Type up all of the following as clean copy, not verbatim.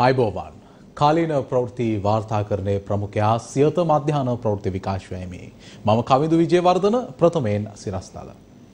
आयबोवान කාලීන ප්‍රවෘත්ති වාර්තාකරණයේ ප්‍රමුඛයා සියත මධ්‍යහන ප්‍රවෘත්ති විකාශයයි. මම කවිඳු විජේවර්ධන ප්‍රථමයෙන් සිරස්තල.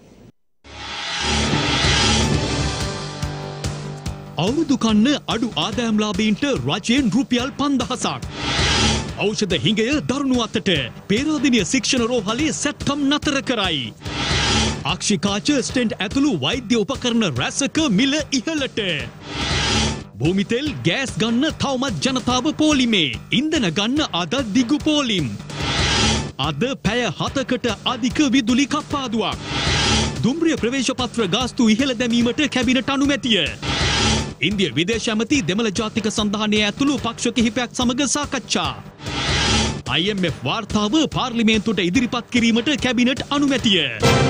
අවුරුදු කන්න අඩු ආදායම්ලාභීන්ට රජයෙන් රුපියල් 5000ක්. ඖෂධ හිඟය දරුණු අතට පේරාදෙණිය ශික්ෂණ රෝහලේ සැත්කම් නතර කරයි. අක්ෂිකාච ස්ටෙන්ට් ඇතුළු වෛද්‍ය උපකරණ රැසක මිල ඉහළට. භූමිතෙල් ගෑස් ගන්න තවමත් ජනතාව පෝලිමේ. ඉන්ධන ගන්න අද දිගු පෝලිම්. අද පැය 7කට අධික විදුලි කප්පාදුවක්. දුම්රිය ප්‍රවේශ පත්‍ර ගාස්තු ඉහළ දැමීමට කැබිනට් අනුමැතිය. ඉන්දිය විදේශ ඇමති දෙමළ ජාතික සන්ධානය ඇතුළු පක්ෂ කිහිපයක් සමග සාකච්ඡා. IMF වාර්තාව පාර්ලිමේන්තුවට ඉදිරිපත් කිරීමට කැබිනට් අනුමැතිය.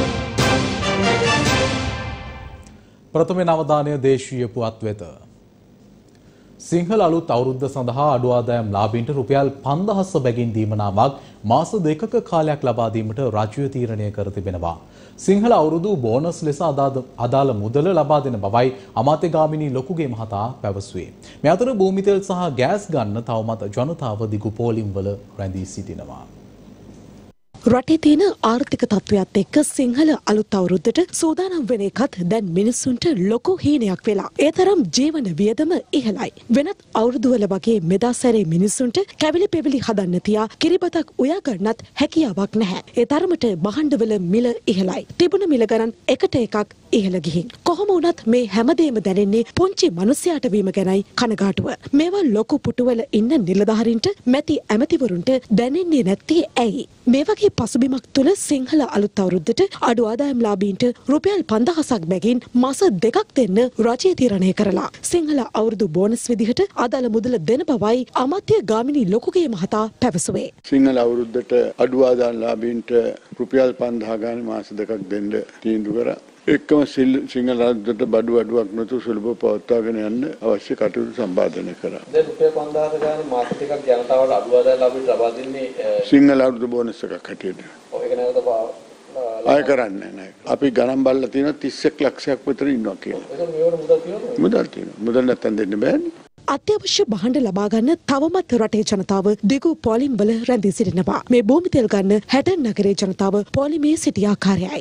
ප්‍රථම අවධානය දේශීය පුවත් වෙත. සිංහල අලුත් අවුරුද්ද සඳහා අඩු ආදායම් ලාභීන්ට රුපියල් 5000 බැගින් දීමනාවක් මාස දෙකක කාලයක් ලබා දීමට රජය තීරණය කර තිබෙනවා. සිංහල අවුරුදු බෝනස් ලෙස අදාළ මුදල ලබා දෙන බවයි අමාත්‍ය ගාමිණී ලොකුගේ මහතා පැවසුවේ. මේ අතර භූමිතෙල් සහ ගෑස් ගන්න තවමත් ජනතාව දිගු පෝලිම් වල රැඳී සිටිනවා. රටේ තියෙන ආර්ථික තත්ත්වයක් එක්ක සිංහල අලුත් අවුරුද්දට සූදානම් වෙන එකත් දැන් මිනිස්සුන්ට ලොකු හීනයක් වෙලා. ඒ තරම් ජීවන වියදම ඉහළයි. වෙනත් අවුරුදුවල වගේ මෙදා සැරේ මිනිස්සුන්ට කැවිලි පෙවිලි හදන්න තියා කිරිබතක් උයා ගන්නත් හැකියාවක් නැහැ. ඒ තරමට භාණ්ඩවල මිල ඉහළයි. තිබුණ මිල ගණන් එකට එකක් ඉහළ ගිහින්. කොහොම වුණත් මේ හැමදේම දැනෙන්නේ පුංචි මිනිසයාට වීම ගැනයි කනගාටුව. මේවා ලොකු පුටුවල ඉන්න නිලධාරීන්ට මැති ඇමතිවරුන්ට දැනෙන්නේ නැත්තේ ඇයි? මේ වගේ පසුබිමක් තුළ සිංහල අලුත් අවුරුද්දට අඩු ආදායම්ලාභීන්ට රුපියල් 5000ක් බැගින් මාස දෙකක් දෙන්න රජය තීරණය කරලා. සිංහල අවුරුදු බෝනස් විදිහට අදාළ මුදල දෙන බවයි අමාත්‍ය ගාමිණී ලොකුගේ මහතා පැවසුවේ. සිංහල අවුරුද්දට අඩු ආදායම්ලාභීන්ට රුපියල් 5000 ගානේ මාස දෙකක් දෙන්න තීන්දුව කරා. එක්කම සිංහල අවුරුද්දට බඩු අඩුවක් නැතු සුලභව පවත්වාගෙන යන්න අවශ්‍ය කටයුතු සම්පාදනය කරා. දැන් රුපියල් 5000 ගානේ මාස දෙකක් ජනතාවට අඩු ආදායම්ලාභීන්ට ලබා දෙන්නේ සිංහල අවුරුදු බෝනස් එකක් හැටියට. ඔය ඒක නැවත ආය කරන්නේ නැහැ. අපි ගණන් බලලා තියෙනවා 31 ලක්ෂයක් විතර ඉන්නවා කියලා. ඒක මේවට මුදල් තියෙනවද? මුදල් තියෙනවා. මුදල් නැත්තම් දෙන්න බෑනේ. අත්‍යවශ්‍ය භාණ්ඩ ලබා ගන්න තවමත් රටේ ජනතාව දිගු පෝලිම් වල රැඳී සිටිනවා. මේ භූමි තෙල් ගන්න හැටන් නගරේ ජනතාව පෝලිමේ සිටි ආකාරයයි.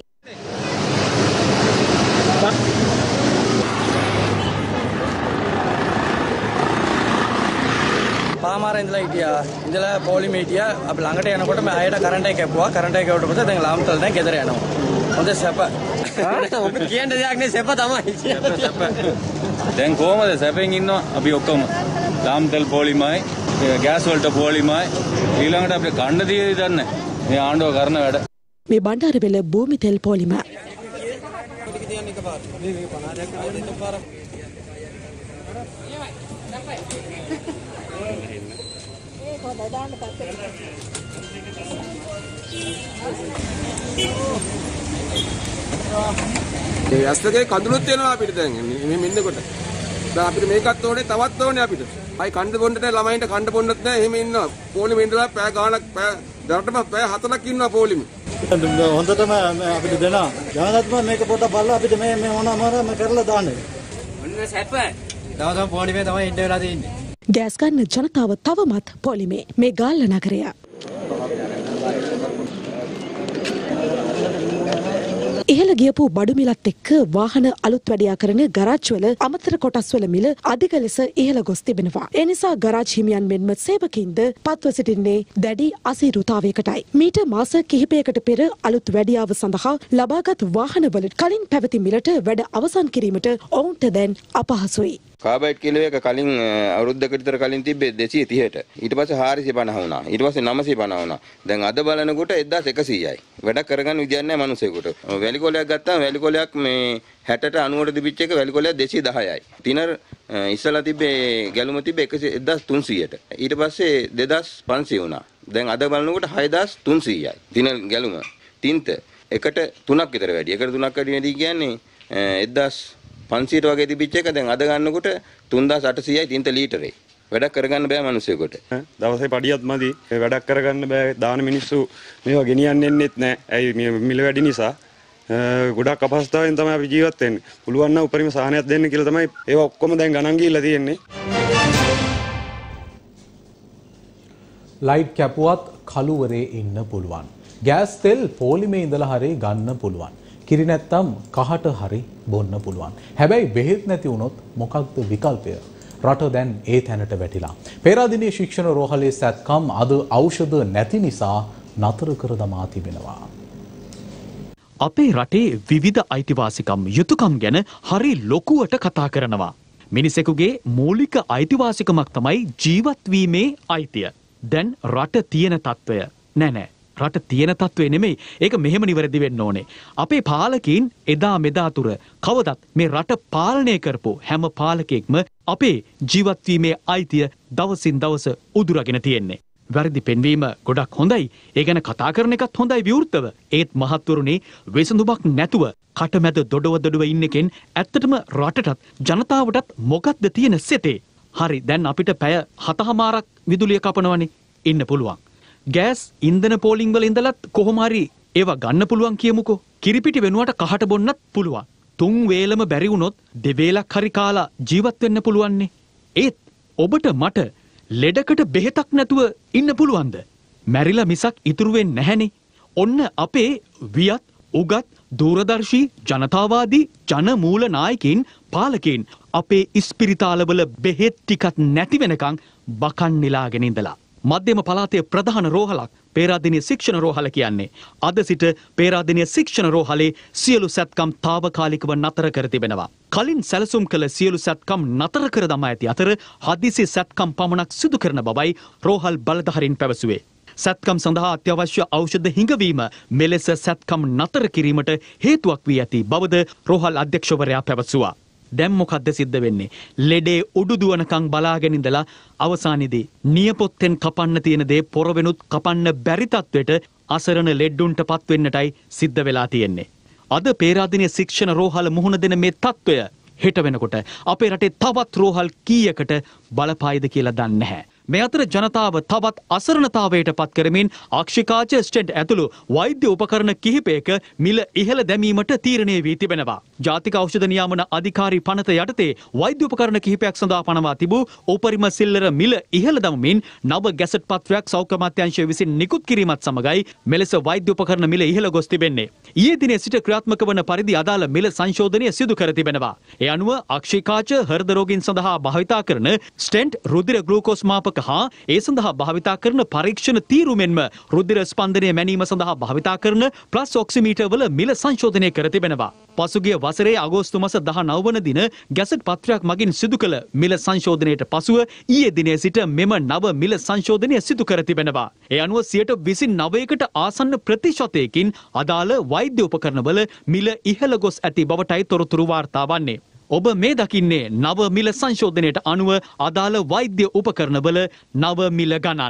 පාමාර ඉඳලා හිටියා. ඉඳලා පොලිමේ හිටියා. අපි ළඟට යනකොට මම ආයෙත් කරන්ට් එක කැපුවා. කරන්ට් එක කැපුවට පස්සේ දැන් ලාම්තල් දැන් ගෙදර යනවා. හොඳ සැප. ඔබ කියන්න දෙයක් නේ සැප තමයි. සැප. දැන් කොහමද සැපෙන් ඉන්නවා අපි ඔක්කොම. ලාම්තල් පොලිමයි, ගෑස් වලට පොලිමයි. ඊළඟට අපිට කන්න දෙන්නේ දන්නේ. මේ ආණ්ඩුව කරන වැඩ. මේ බණ්ඩාරවෙල භූමි තෙල් පොලිම ඒ ඇස්තකේ කඳුළුත් වෙනවා අපිට දැන් මේ මෙන්නකොට. දැන් අපිට මේකත් ඕනේ තවත් ඕනේ අපිට. අයි කණ්ඩ බොන්නට ළමයින්ට කණ්ඩ බොන්නත් නැහැ. එහෙම ඉන්නවා. පොලිමේ ඉඳලා පැය ගාණක් පැය දරටම පැය 4ක් ඉන්නවා පොලිමේ. හොඳටම අපිට දෙනවා. ජනතාවත් මේක පොඩ්ඩක් බලලා අපිට මේ මොනවාම කරලා දාන්නේ. ඔන්න සැප. දවසම පොලිමේ තමයි ඉන්න වෙලා තියෙන්නේ. ගෑස් ගන්න ජනතාව තවමත් පොලිමේ. මේ ගාල්ල නගරය. ඉහළ ගියපු බඩු මිලත් එක්ක වාහන අලුත් වැඩියා කරන ගරාජ්වල අමතර කොටස්වල මිල අධික ලෙස ඉහළ ගොස් තිබෙනවා. ඒ නිසා ගරාජ් හිමියන් මෙන්ම සේවකින්ද පත්ව සිටින්නේ දැඩි අසීරුතාවයකටයි. මීට මාස කිහිපයකට පෙර අලුත් වැඩියාව සඳහා ලබාගත් වාහනවල කලින් පැවති මිලට වැඩ අවසන් කිරීමට ඔවුන්ට දැන් අපහසුයි. කාබයිඩ් කිලෝ එක කලින් අවුරුද්දකට විතර කලින් තිබ්බේ 230ට. ඊට පස්සේ 450 වුණා. ඊට පස්සේ 950 වුණා. දැන් අද බලනකොට 1100යි. වැඩක් කරගන්න විදියක් නැහැ මිනිසෙකුට. වැලි කොලයක් ගත්තාම වැලි කොලයක් මේ 60ට 90ට තිබිච්ච එක වැලි කොලයක් 210යි. තිනර ඉස්සලා තිබ්බේ ගැලුම තිබ්බේ 1300ට. ඊට පස්සේ 2500 වුණා. දැන් අද බලනකොට 6300යි. තින ගැලුම. තින්ත එකට 3ක් විතර වැඩි. එකට 3ක් වැඩි කියන්නේ 1500 වගේ තිබිච්ච එක දැන් අද ගන්නකොට 3800යි තින්ත ලීටරේ. වැඩක් කරගන්න බෑ මිනිස්සුෙකුට. දවසේ පඩියත් මදි. වැඩක් කරගන්න බෑ. දාන මිනිස්සු මේවා ගෙනියන්නෙත් නෑ. ඇයි මේ මිල වැඩි නිසා. ගොඩක් අපහසුතාවයෙන් තමයි අපි ජීවත් වෙන්නේ. පුළුවන් නම් උපරිම සහනයක් දෙන්න කියලා තමයි ඒවා ඔක්කොම දැන් ගණන් ගිහිල්ලා තියෙන්නේ. ලයිට් කැපුවත් කළුවරේ ඉන්න පුළුවන්. ගෑස් තෙල් පොලිමේ ඉඳලා හරි ගන්න පුළුවන්. කිරි නැත්තම් කහට හරි බොන්න පුළුවන්. හැබැයි බෙහෙත් නැති වුණොත් මොකක්ද විකල්පය? රට දැන් ඒ තැනට වැටිලා. පේරාදෙණිය ශික්ෂණ රෝහලේ සැත්කම් අද ඖෂධ නැති නිසා නතර කර දමා තිබෙනවා. අපේ රටේ විවිධ අයිතිවාසිකම් යුතුයකම් ගැන හරි ලොකුවට කතා කරනවා. මිනිසෙකුගේ මූලික අයිතිවාසිකමක් තමයි ජීවත් වීමේ අයිතිය. දැන් රට තියෙන තත්වය නෑ රට තියෙන තත්ත්වේ නෙමෙයි. ඒක මෙහෙම නිවැරදි වෙන්න ඕනේ. අපේ පාලකීන් එදා මෙදා තුර කවදත් මේ රට පාලනය කරපු හැම පාලකෙක්ම අපේ ජීවත් වීමේ අයිතිය දවසින් දවස උදුරගෙන තියෙන්නේ. වැරදි පෙන්වීම ගොඩක් හොඳයි. ඒ ගැන කතා කරන එකත් හොඳයි විවෘතව. ඒත් මහත්වරුනි විසඳුමක් නැතුව කටමැද දොඩව ඉන්න එකෙන් ඇත්තටම රටටත් ජනතාවටත් මොකක්ද තියෙන සෙතේ? හරි දැන් අපිට පැය 7:00ක් විදුලිය කපනවනේ ඉන්න පුළුවන්. ගෑස් ඉන්ධන පෝලිං වල ඉඳලත් කොහොම හරි ඒවා ගන්න පුළුවන් කියමුකෝ. කිරිපිටි වෙනුවට කහට බොන්නත් පුළුවන්. 3 වේලම බැරි වුණොත් 2 වේලක් හරි කාලා ජීවත් වෙන්න පුළුවන්නේ. ඒත් ඔබට මට ලෙඩකට බෙහෙතක් නැතුව ඉන්න පුළුවන්ද? මැරිලා මිසක් ඉතුරු වෙන්නේ නැහනේ. ඔන්න අපේ වියත් උගත් දූරදර්ශී ජනතාවාදී ජනමූල නායකයින් පාලකයින් අපේ ඉස්පිරිතාලවල බෙහෙත් ටිකක් නැති වෙනකන් බකන් නිලාගෙන ඉඳලා. මධ්‍යම පළාතේ ප්‍රධාන රෝහලක් පේරාදෙණිය ශික්ෂණ රෝහල කියන්නේ. අද සිට පේරාදෙණිය ශික්ෂණ රෝහලේ සියලු සැත්කම් తాවකාලිකව නතර කර තිබෙනවා. කලින් සැලසුම් කළ සියලු සැත්කම් නතර කර දමා ඇති අතර හදිසි සැත්කම් පමණක් සිදු කරන බවයි රෝහල් බලධාරීන් පැවසුවේ. සැත්කම් සඳහා අත්‍යවශ්‍ය ඖෂධ හිඟවීම මෙලෙස සැත්කම් නතර කිරීමට හේතුවක් වී ඇති බවද රෝහල් අධ්‍යක්ෂවරයා පැවසුවා. දැන් මොකද්ද සිද්ධ වෙන්නේ? ලෙඩේ උඩුදුවනකම් බලාගෙන ඉඳලා අවසානයේදී නියපොත්තෙන් කපන්න තියෙන දේ පොරවෙනුත් කපන්න බැරි තත්වෙට අසරණ ලෙඩුන්ටපත් වෙන්නටයි සිද්ධ වෙලා තියෙන්නේ. අද පේරාදෙණිය ශික්ෂණ රෝහල මුහුණ දෙන මේ තත්වය හෙට වෙනකොට අපේ රටේ තවත් රෝහල් කීයකට බලපායිද කියලා දන්නේ නැහැ. මේ අතර ජනතාව තවත් අසරණතාවයට පත් කරමින් අක්ෂිකාච ස්ටෙන්ට් ඇතුළු වෛද්‍ය උපකරණ කිහිපයක මිල ඉහළ දැමීමට තීරණය වී තිබෙනවා. ජාතික ඖෂධ නියාමන අධිකාරී පනත යටතේ වෛද්‍ය උපකරණ කිහිපයක් සඳහා පනවා තිබූ උපරිම සිල්ලර මිල ඉහළ දමමින් නව ගැසට් පත්‍රයක් සෞඛ්‍ය අමාත්‍යාංශය විසින් නිකුත් කිරීමත් සමගයි මෙලෙස වෛද්‍ය උපකරණ මිල ඉහළ ගොස් තිබෙන්නේ. ඊයේ දිනේ සිට ක්‍රියාත්මක වන පරිදි අදාළ මිල සංශෝධනය සිදු කර තිබෙනවා. ඒ අනුව අක්ෂිකාච හෘද රෝගීන් සඳහා භාවිතා කරන ස්ටෙන්ට් රුධිර ග්ලූකෝස් මාපක හා ඒ සඳහා භාවිතා කරන පරීක්ෂණ තීරු මෙන්ම රුධිර ස්පන්දනය මැනීම සඳහා භාවිතා කරන ප්ලස් ඔක්සිමීටර් වල මිල සංශෝධනය කර තිබෙනවා. පසුගිය වසරේ අගෝස්තු මාස 19 වන දින ගැසට් පත්‍රයක් මගින් සිදු කළ මිල සංශෝධනයට පසුව ඊයේ දිනේ සිට මෙම නව මිල සංශෝධනය සිදු කර තිබෙනවා. ඒ අනුව 29%කට ආසන්න ප්‍රතිශතයකින් අදාළ වෛද්‍ය උපකරණවල මිල ඉහළ ගොස් ඇති බවටයි තොරතුරු වාර්තා වන්නේ. ඔබ මේ දකින්නේ නව මිල සංශෝධනයට අනුව අදාළ වෛද්‍ය උපකරණවල නව මිල ගණන්.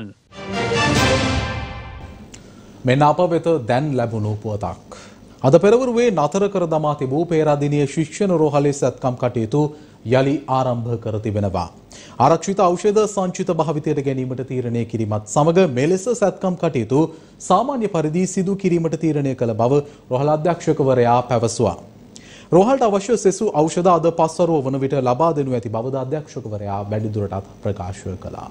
මෙන්න අප වෙත දැන් ලැබුණු පුවතක්. අද පෙරවරුවේ නතර කර දමා තිබූ පේරාදෙණිය ශික්ෂණ රෝහලේ සැත්කම් කටයුතු යලි ආරම්භ කර තිබෙනවා. ආරක්ෂිත ඖෂධ සංචිත භාවිතයට ගැනීමට තීරණය කිරීමත් සමග මෙලෙස සැත්කම් කටයුතු සාමාන්‍ය පරිදි සිදු කිරීමට තීරණය කළ බව රෝහල අධ්‍යක්ෂකවරයා පැවසුවා. රෝහලට අවශ්‍ය සෙසු ඖෂධ අද පස්වරුව වන විට ලබා දෙනු ඇති බවද අධ්‍යක්ෂකවරයා වැඩිදුරටත් ප්‍රකාශ කළා.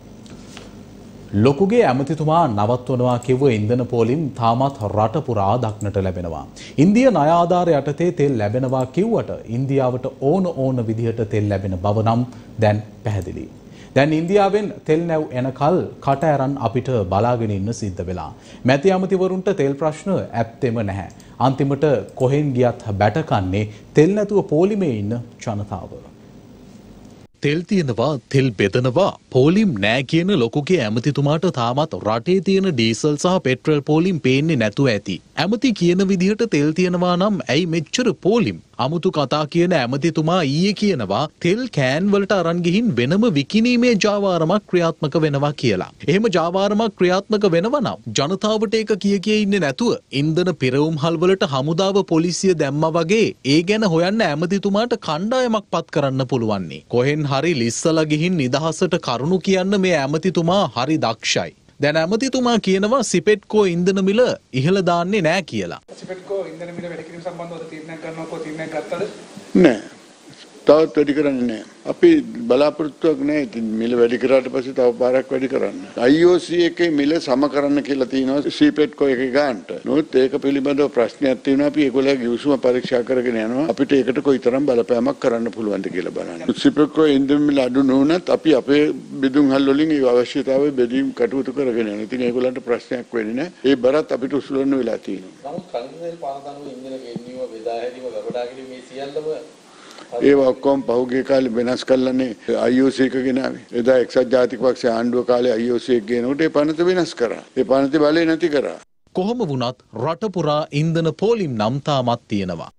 ලොකුගේ ඇමතිතුමා නවත්වනවා කිව්ව ඉන්ධන පෝලිම් තාමත් රට පුරා දක්නට ලැබෙනවා. ඉන්දිය ණය ආධාර යටතේ තෙල් ලැබෙනවා කිව්වට ඉන්දියාවට ඕන විදිහට තෙල් ලැබෙන බව නම් දැන් පැහැදිලි. දැන් ඉන්දියාවෙන් තෙල් නැව් එනකල් කට ඇරන් අපිට බලාගෙන ඉන්න සිද්ධ වෙලා. මැති ඇමතිවරුන්ට තෙල් ප්‍රශ්න ඇත්තෙම නැහැ. අන්තිමට කොහෙන් ගියත් බැටකන්නේ තෙල් නැතුව පෝලිමේ ඉන්න ජනතාව. තෙල් තියෙනවා තෙල් බෙදනවා පෝලිම් නෑ කියන ලොකුගේ ඇමතිතුමාට තාමත් රටේ තියෙන ඩීසල් සහ පෙට්‍රල් පෝලිම් පේන්නේ නැතුව ඇති. ඇමති කියන විදිහට තෙල් තියෙනවා නම් ඇයි මෙච්චර පෝලිම්? අමුතු කතා කියන ඇමතිතුමා ඊයේ කියනවා තෙල් කෑන් වලට අරන් ගිහින් වෙනම විකිණීමේ ජාවාරමක් ක්‍රියාත්මක වෙනවා කියලා. එහෙම ජාවාරමක් ක්‍රියාත්මක වෙනවා නම් ජනතාවට ඒක කිය ඉන්නේ නැතුව ඉන්ධන පෙරවුම්හල් වලට හමුදාව පොලිසිය දැම්මා වගේ ඒ ගැන හොයන්න ඇමතිතුමාට කණ්ඩායමක් පත් කරන්න පුළුවන්. කොහෙන් හරි ලිස්සලා ගිහින් නිදහසට කරුණු කියන්න මේ ඇමතිතුමා හරි දක්ෂයි. දැන් ඇමතිතුමා කියනවා සිපෙට්කෝ ඉන්ධන මිල ඉහළ දාන්නේ නැහැ කියලා. සිපෙට්කෝ ඉන්ධන මිල වැඩි කිරීම සම්බන්ධව තීරණයක් ගන්නවකෝ තීරණයක් ගත්තද? නෑ. තවත් වැඩි කරන්නේ නැහැ. අපි බලාපොරොත්තුවක් නැහැ. ඉතින් මිල වැඩි කරාට පස්සේ තව පාරක් වැඩි කරන්න. IOC එකේ මිල සම කරන්න කියලා තියෙනවා CPETCO එකේ ගානට. නමුත් ඒක පිළිබඳව ප්‍රශ්නයක් තියෙනවා. අපි ඒගොල්ලෝ ගිවිසුම පරීක්ෂා කරගෙන යනවා. අපිට ඒකට කොයිතරම් බලපෑමක් කරන්න පුළුවන්ද කියලා බලන්න. CPETCO ඉන්ධන මිල අඩු නොවුනත් අපි අපේ බෙදුම් හල් වලින් ඒ අවශ්‍යතාවය බෙදීම් කටයුතු කරගෙන යනවා. ඉතින් ඒගොල්ලන්ට ප්‍රශ්නයක් වෙන්නේ නැහැ. ඒ බරත් අපිට උසුලන්න වෙලා තියෙනවා. නමුත් කන්දේල් පානතනුව ඉන්ධන ගෙන්වීම බෙදා හැරීම ගබඩා කිරීම මේ සියල්ලම ඒවා ඔක්කොම පහුගිය කාලේ වෙනස් කළානේ IOC එක ගෙනාවේ. එදා එක්සත් ජාතික පක්ෂයේ ආණ්ඩුව කාලේ IOC එක ගෙනකොට ඒ පනත වෙනස් කරා. ඒ පනතේ බලය නැති කරා. කොහොම වුණත් රට පුරා ඉන්ධන පෝලිම් නම් තාමත් තියෙනවා.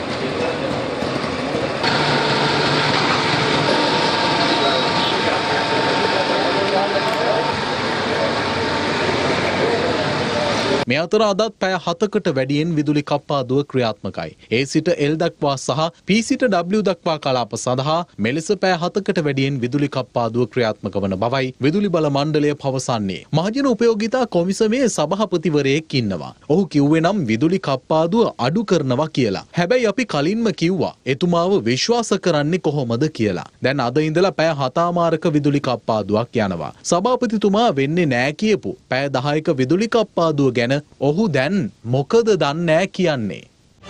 මේ අතර අදත් පැය 7කට වැඩියෙන් විදුලි කප්පාදුව ක්‍රියාත්මකයි. ඒ සිට L දක්වා සහ P සිට W දක්වා කලාප සඳහා මෙලෙස පැය 7කට වැඩියෙන් විදුලි කප්පාදුව ක්‍රියාත්මක වන බවයි විදුලි බල මණ්ඩලය පවසන්නේ. මහජන උපයෝගිතා කොමිසමේ සභාපතිවරයෙක් ඉන්නවා. ඔහු කිව්වේ නම් විදුලි කප්පාදුව අඩු කරනවා කියලා. හැබැයි අපි කලින්ම කිව්වා එතුමාව විශ්වාස කරන්නේ කොහොමද කියලා. දැන් අද ඉඳලා පැය 7මාරක විදුලි කප්පාදුවක් යනවා. සභාපතිතුමා වෙන්නේ නෑ කියපු පැය 10ක විදුලි කප්පාදුව ගැන ඔහු දැන් මොකද දන්නේ කියන්නේ.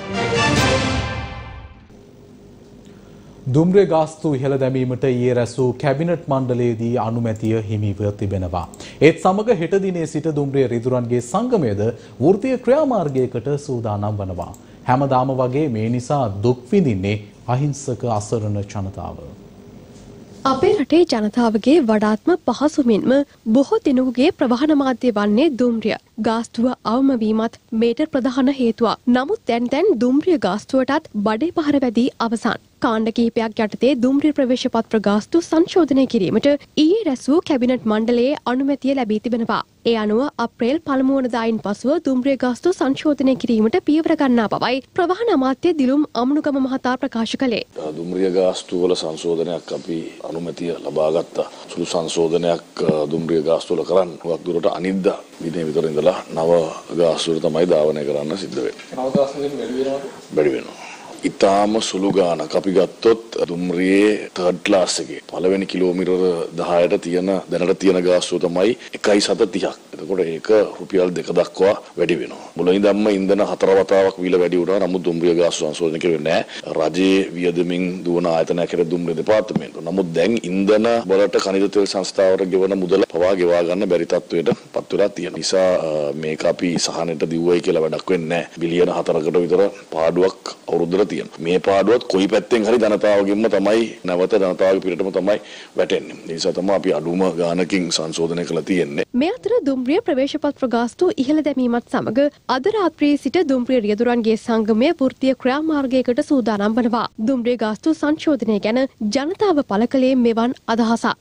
දුම්රිය ගාස්තු ඉහළ දැමීමට ඊයේ රැසූ කැබිනට් මණ්ඩලයේදී අනුමැතිය හිමිව තිබෙනවා. ඒත් සමග හෙට දිනේ සිට දුම්රිය රිදුරන්ගේ සංගමයද වෘත්තීය ක්‍රියාමාර්ගයකට සූදානම් වනවා. හැමදාම වගේ මේ නිසා දුක් විඳින්නේ අහිංසක අසරණ ජනතාව. අපේ රටේ ජනතාවගේ වඩාත්ම පහසුමින්ම බොහෝ දිනකුගේ ප්‍රවාහන මාධ්‍ය වන්නේ දුම්රිය. ගාස්තුව අවම වීමත් මේට ප්‍රධාන හේතුවක්. නමුත් දැන් දුම්රිය ගාස්තුවටත් බඩේ පහර වැදී අවසන්. කාණ්ඩ කිහිපයක් යටතේ දුම්රිය ප්‍රවේශ පත්‍ර ගාස්තු සංශෝධනය කිරීමට ඊයේ රැසූ කැබිනට් මණ්ඩලයේ අනුමැතිය ලැබී තිබෙනවා. ඒ අනුව අප්‍රේල් 1 වෙනිදායින් පසුව දුම්රිය ගාස්තු සංශෝධනය කිරීමට පියවර ගන්නා බවයි ප්‍රවාහන අමාත්‍ය දිලුම් අමනුගම මහතා ප්‍රකාශ කළේ. දුම්රිය ගාස්තු වල සංශෝධනයක් අපි අනුමැතිය ලබා ගත්තා. සුළු සංශෝධනයක් දුම්රිය ගාස්තු වල කරන්න වක් දුරට අනිද්දා දිනේ විතර ඉඳලා නව ගාස්තු වල තමයි ධාවනය කරන්න සිද්ධ වෙන්නේ. නව ගාස්තු වලින් වැඩි වෙනවා. ඉතාම සුළු ගානක් අපි ගත්තොත් දුම්රියේ තර්ඩ් ක්ලාස් එකේ පළවෙනි කිලෝමීටර 10ට තියෙන දැනට තියෙන ගාස්තුව තමයි 1.730ක්. එතකොට ඒක රුපියල් 2 දක්වා වැඩි වෙනවා. මුලින්දම්ම ඉන්ධන 4 වතාවක් වීල වැඩි වුණා. නමුත් දුම්රිය ගාස්තු සංශෝධනය කෙරුවේ නැහැ. රජයේ වියදමින් දුවන ආයතනයක් හැර දුම්රිය දෙපාර්තමේන්තුව. නමුත් දැන් ඉන්ධන වලට khනිජ තෙල් සංස්ථාවට ගෙවන මුදල පවා ගෙවා ගන්න බැරි තත්වයට පත් වෙලා තියෙනවා. නිසා මේක අපි සහනෙට දිව්වයි කියලා වැඩක් වෙන්නේ නැහැ. බිලියන 4කට විතර පාඩුවක් අවුරුද්දට තියෙනවා. මේ පාඩුවත් කොයි පැත්තෙන් හරි ජනතාවගෙන්ම තමයි නැවත ජනතාවගේ පිටටම තමයි වැටෙන්නේ. ඒ නිසා තමයි අපි අඩුම ගානකින් සංශෝධනය කළා තියෙන්නේ. මේ අතර දුම්රිය ප්‍රවේශපත්‍ර ගාස්තු ඉහළ දැමීමත් සමග අද රාත්‍රියේ සිට දුම්රිය රියදුරන්ගේ සංගමය වෘත්තීය ක්‍රියාමාර්ගයකට සූදානම් වනවා. දුම්රිය ගාස්තු සංශෝධනය ගැන ජනතාව පළ කළේ මෙවන් අදහසක්.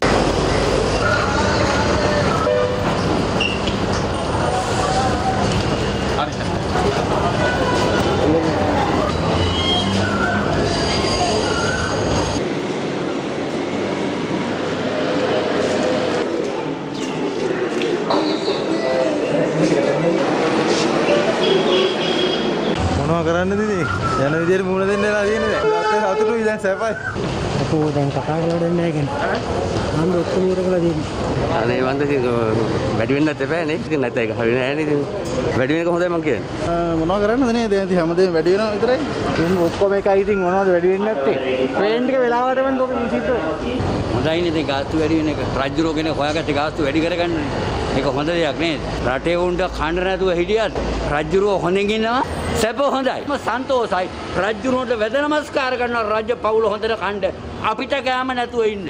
කරන්න දිදී යන විදියට මුණ දෙන්නලා තියෙන්නේ දැන් අතුරුයි දැන් සැපයි අපෝ දැන් කතා කරලා දෙන්නේ නැහැ කියන්නේ මම ඔක්කොම ඉවර කරලා දෙන්නේ අනේ වන්ද වැඩි වෙන්නත් එපා නේ ඉතින් නැත්නම් ඒක හරිය නෑ නේද වැඩි වෙනක හොඳයි මං කියන්නේ මොනවද කරන්නද නේ දැන් ඉතින් හැමදේම වැඩි වෙනවා විතරයි ඉතින් ඔක්කොම එකයි ඉතින් මොනවද වැඩි වෙන්නේ නැත්තේ ට්‍රේන් එක වෙලාවට වෙන්න ඔක විසිට හොඳයිනේ ඉතින් ගාස්තු වැඩි වෙන එක රාජ්‍යරෝගෙන හොයාගත්තේ ගාස්තු වැඩි කරගන්න ඒක හොඳ දෙයක් නේද රටේ උන්ට කන්න නැතුව හිටියත් රාජ්‍යරෝ හොඳින් ඉන්නවා සැප හොඳයි සන්තෝසයි රාජ්‍යරුවන්ට වැද නමස්කාර කරනවා රාජ්‍ය පවුල හොඳට කන්න අපිට කෑම නැතුව ඉන්න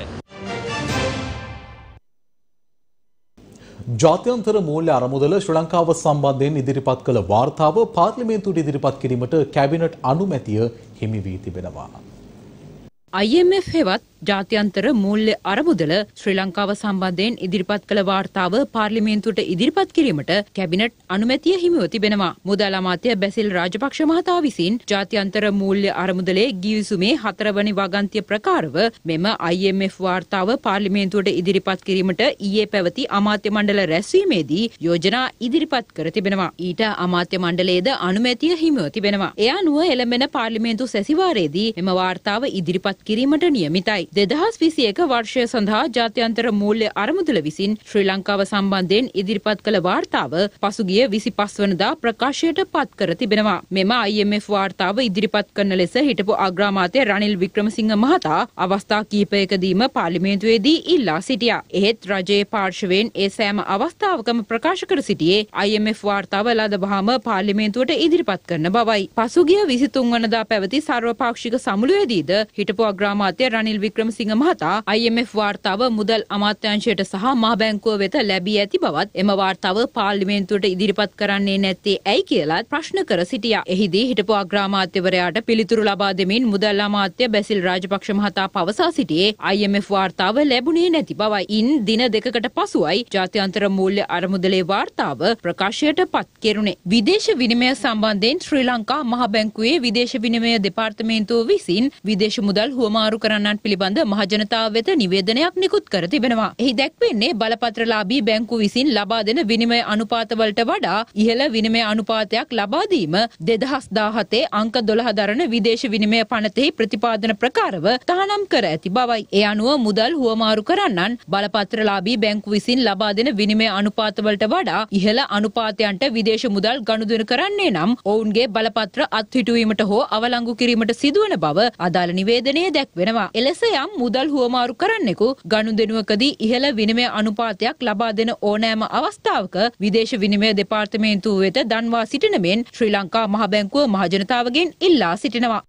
ජාත්‍යන්තර මූල්‍ය අරමුදල ශ්‍රී ලංකාව සම්බන්ධයෙන් ඉදිරිපත් කළ වාර්තාව පාර්ලිමේන්තුවට ඉදිරිපත් කිරීමට කැබිනට් අනුමැතිය හිමි වී තිබෙනවා. IMF හෙවත් ජාත්‍යන්තර මූල්‍ය අරමුදල ශ්‍රී ලංකාව සම්බන්ධයෙන් ඉදිරිපත් කළ වාර්තාව පාර්ලිමේන්තුවට ඉදිරිපත් කිරීමට කැබිනට් අනුමැතිය හිමිව තිබෙනවා. මුදල් අමාත්‍ය බැසිල් රාජපක්ෂ මහතා විසින් ජාත්‍යන්තර මූල්‍ය අරමුදලේ ගිවිසුමේ 4 වනි වගන්තිය ප්‍රකාරව මෙම IMF වාර්තාව පාර්ලිමේන්තුවට ඉදිරිපත් කිරීමට ඊයේ පැවති අමාත්‍ය මණ්ඩල රැස්වීමේදී යෝජනා ඉදිරිපත් කර තිබෙනවා. ඊට අමාත්‍ය මණ්ඩලයේද අනුමැතිය හිමිව තිබෙනවා. ඒ අනුව එළඹෙන පාර්ලිමේන්තු සැසිවාරයේදී මෙම වාර්තාව ඉදිරිපත් කිරීමට නියමිතයි. 2021 වර්ෂය සඳහා ජාත්‍යන්තර මූල්‍ය අරමුදල විසින් ශ්‍රී ලංකාව සම්බන්ධයෙන් ඉදිරිපත් කළ වාර්තාව පසුගිය 25 වනදා ප්‍රකාශයට පත් කර තිබෙනවා. මෙම IMF වාර්තාව ඉදිරිපත් කරන ලෙස හිටපු අග්‍රාමාත්‍ය රනිල් වික්‍රමසිංහ මහතා අවස්ථා කිහිපයකදීම පාර්ලිමේන්තුවේදී ඉල්ලා සිටියා. එහෙත් රජයේ පාර්ශවයෙන් ඒ සෑම අවස්ථාවකම ප්‍රකාශ කර සිටියේ IMF වාර්තාව ලදබහම පාර්ලිමේන්තුවට ඉදිරිපත් කරන බවයි. පසුගිය 23 වනදා පැවති සර්වපාක්ෂික සමුළුවේදීද හිටපු අග්‍රාමාත්‍ය රනිල් වික්‍රමසිංහ මහතා IMF වාර්තාව මුදල් අමාත්‍යාංශයට සහ මහ බැංකුව වෙත ලැබී ඇති බවත් එම වාර්තාව පාර්ලිමේන්තුවට ඉදිරිපත් කරන්නේ නැත්තේ ඇයි කියලාත් ප්‍රශ්න කර සිටියා. එහිදී හිටපු අග්‍රාමාත්‍යවරයාට පිළිතුරු ලබා දෙමින් මුදල් අමාත්‍ය බැසිල් රාජපක්ෂ මහතා පවසා සිටියේ IMF වාර්තාව ලැබුණේ නැති බවයි. ඉන් දින දෙකකට පසුවයි ජාත්‍යන්තර මූල්‍ය අරමුදලේ වාර්තාව ප්‍රකාශයට පත් කෙරුණේ. විදේශ විනිමය සම්බන්ධයෙන් ශ්‍රී ලංකා මහ බැංකුවේ විදේශ විනිමය දෙපාර්තමේන්තුව විසින් විදේශ මුදල් හුවමාරු කරන්නන් පිළිබඳ මහජනතාව වෙත නිවේදනයක් නිකුත් කර තිබෙනවා. එහි දැක්වෙන්නේ බලපත්‍රලාභී බැංකු විසින් ලබා දෙන විනිමය අනුපාතවලට වඩා ඉහළ විනිමය අනුපාතයක් ලබා දීම 2017 අංක 12 දරන විදේශ විනිමය පනතෙහි ප්‍රතිපාදන ප්‍රකාරව තහනම් කර ඇති බවයි. ඒ අනුව මුදල් හුවමාරු කරන්නන් බලපත්‍රලාභී බැංකු විසින් ලබා දෙන විනිමය අනුපාතවලට වඩා ඉහළ අනුපාතයන්ට විදේශ මුදල් ගනුදෙනු කරන්නේ නම් ඔවුන්ගේ බලපත්‍ර අත්හිටුවීමට හෝ අවලංගු කිරීමට සිදුවන බව අදාළ නිවේදනයේ දැක්වෙනවා. එලෙස යම් මුදල් හුවමාරු කරන්නෙකු ගනුදෙනුවකදී ඉහළ විනිමය අනුපාතයක් ලබා දෙන ඕනෑම අවස්ථාවක විදේශ විනිමය දෙපාර්තමේන්තුව වෙත දන්වා සිටින මෙන් ශ්‍රී ලංකා මහ බැංකුව මහජනතාවගෙන් ඉල්ලා සිටිනවා.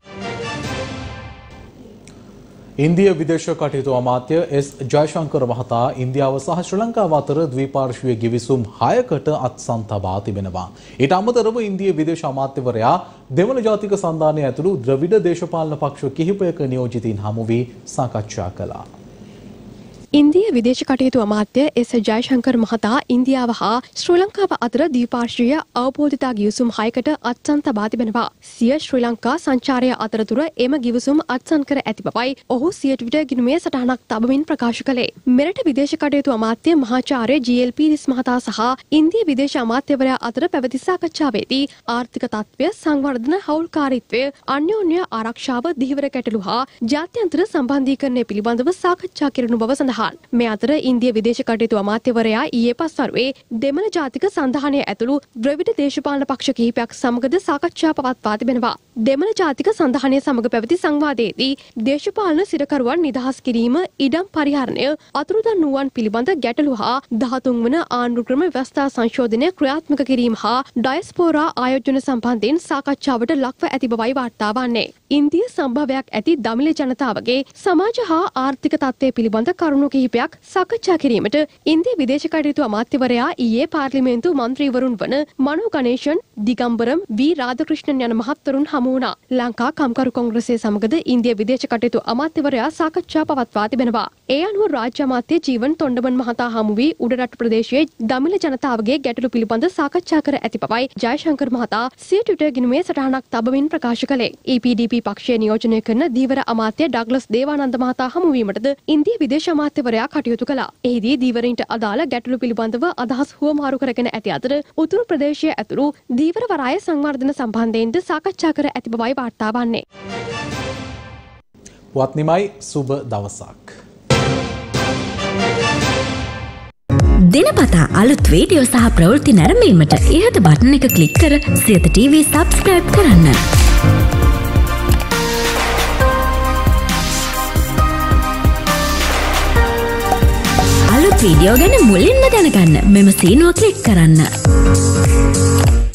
ඉන්දිය විදේශ කටයුතු අමාත්‍ය එස් ජයශංකර මහතා ඉන්දියාව සහ ශ්‍රී ලංකාව අතර ද්විපාර්ශ්වීය ගිවිසුම් 6කට අත්සන් තබා තිබෙනවා. ඊට අමතරව ඉන්දිය විදේශ අමාත්‍යවරයා දෙවන ජාතික සන්ධානය ඇතුළු ද්‍රවිඩ දේශපාලන පක්ෂ කිහිපයක නියෝජිතයින් හමු වී සාකච්ඡා කළා. ඉන්දිය විදේශ කටයුතු අමාත්‍ය එස් ජයශංකර මහතා ඉන්දියාව හා ශ්‍රී ලංකාව අතර ද්විපාර්ශ්වීය අවබෝධතා ගිවිසුම් 6කට අත්සන් තබා තිබෙනවා. සිය ශ්‍රී ලංකා සංචාරය අතරතුර එම ගිවිසුම් අත්සන් කර ඇති බවයි ඔහු සිය ට්විටර් ගිණුමේ සටහනක් තබමින් ප්‍රකාශ කළේ. මෙරට විදේශ කටයුතු අමාත්‍ය මහාචාර්ය GLP දිස් මහතා සහ ඉන්දිය විදේශ අමාත්‍යවරයා අතර පැවති සාකච්ඡාවේදී ආර්ථික තත්ත්වය, සංවර්ධන හවුල්කාරීත්වය, අන්‍යෝන්‍ය ආරක්ෂාව, දිහිවර ගැටලු හා ජාත්‍යන්තර සම්බන්ධීකරණය පිළිබඳව සාකච්ඡා කෙරෙනු බව සඳහන්. මේ අතර ඉන්දිය විදේශ කටයුතු අමාත්‍යවරයා ඊයේ පස්වරුවේ දෙමළ ජාතික සන්ධානය ඇතුළු ද්‍රවිඩ දේශපාලන පක්ෂ කිහිපයක් සමගද සාකච්ඡා පවත්වා තිබෙනවා. දෙමළ ජාතික සන්ධානය සමග පැවති සංවාදයේදී දේශපාලන සිරකරුවන් නිදහස් කිරීම, ඉඩම් පරිහරණය, අතුරුදන් වූවන් පිළිබඳ ගැටලු හා 13 වන ආණ්ඩුක්‍රම ව්‍යවස්ථා සංශෝධනය ක්‍රියාත්මක කිරීම හා ඩයස්පෝරා ආයෝජන සම්බන්ධයෙන් සාකච්ඡාවට ලක්ව ඇති බවයි වාර්තා වන්නේ. ඉන්දිය සම්භාවයක් ඇති දමිළ ජනතාවගේ සමාජ හා ආර්ථික තත්ත්වය පිළිබඳ කරුණු කිහිපයක් සාකච්ඡා කිරීමට ඉන්දිය විදේශ කටයුතු අමාත්‍යවරයා ඊයේ පාර්ලිමේන්තු මන්ත්‍රීවරුන් වන මනු ගණේෂන්, දිගම්බරම්, වී රාධකෘෂ්ණන් යන මහත්වරුන් හමු වුණා. ලංකා කම්කරු කොංග්‍රසය සමගද ඉන්දිය විදේශ කටයුතු අමාත්‍යවරයා සාකච්ඡා පවත්වා තිබෙනවා. ඒ අනුව රාජ්‍ය අමාත්‍ය ජීවන් තොණ්ඩමන් මහතා හමු වී උඩරට ප්‍රදේශයේ දමිළ ජනතාවගේ ගැටලු පිළිබඳ සාකච්ඡා කර ඇති බවයි ජයශංකර මහතා සිය ට්විටර් ගිණුමේ සටහනක් තබමින් ප්‍රකාශ කළේ. EPDP පක්ෂය නියෝජනය කරන දීවර අමාත්‍ය ඩග්ලස් දේවානන්ද මහතා හමු වීමටද ඉන්දිය විදේශ අමාත්‍යවරයා කටයුතු කළා. එහිදී දීවරින්ට අදාළ ගැටලු පිළිබඳව අදහස් හුවමාරු කරගෙන ඇති අතර උතුරු ප්‍රදේශයේ ඇතුළු දීවර වරාය සංවර්ධන සම්බන්ධයෙන්ද සාකච්ඡා කර ඇති බවයි වාර්තා වන්නේ. වත්නිමයි සුබ දවසක්. දිනපතා අලුත් වීඩියෝ සහ ප්‍රවෘත්ති නැරඹීමට ඉහත බටන් එක ක්ලික් කර සියත TV සබ්ස්ක්‍රයිබ් කරන්න. අලුත් වීඩියෝ ගැන මුලින්ම දැනගන්න මෙම සීනුව ක්ලික් කරන්න.